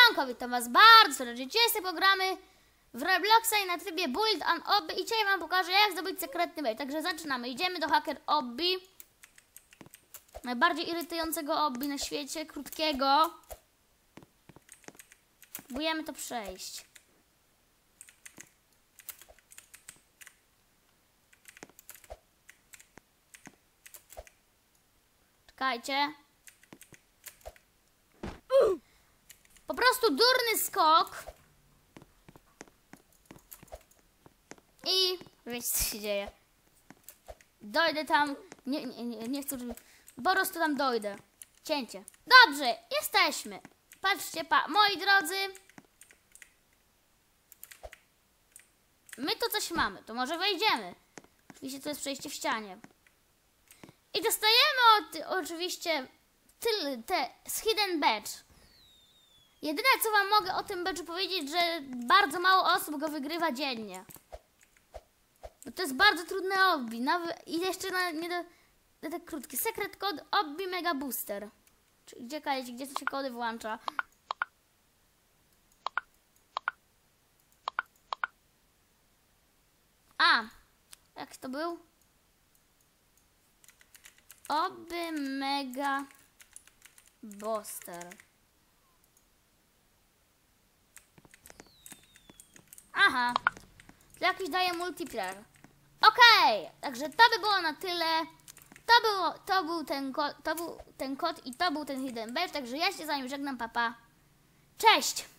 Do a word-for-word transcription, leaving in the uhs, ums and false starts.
Siemanko, witam was bardzo serdecznie. Dzisiaj pogramy w Robloxa i na trybie Build an Obby i dzisiaj wam pokażę, jak zdobyć sekretny badge. Także zaczynamy. Idziemy do Hacker Obby. Najbardziej irytującego obby na świecie, krótkiego. Próbujemy to przejść. Czekajcie. Po prostu durny skok. I wiecie, co się dzieje. Dojdę tam. Nie, nie, nie, nie chcę, żeby... Po prostu tam dojdę. Cięcie. Dobrze, jesteśmy. Patrzcie, pa... moi drodzy. My tu coś mamy. To może wejdziemy. Oczywiście to jest przejście w ścianie. I dostajemy od, oczywiście tyle, te z Hidden Badge. Jedyne, co wam mogę o tym badge'u powiedzieć, że bardzo mało osób go wygrywa dziennie. Bo to jest bardzo trudne obby. Nawet, I jeszcze na, nie do, na tak krótki. Secret code obby mega booster. Czyli gdzie kajecie, gdzie to się kody włącza. A, jak to był? Obby mega booster. Aha, to jakiś daje multiplayer. Okej, okay, także to by było na tyle. To, było, to, był ten kod, to był ten kod i to był ten Hidden Badge. Także ja się z wami żegnam, papa. Cześć!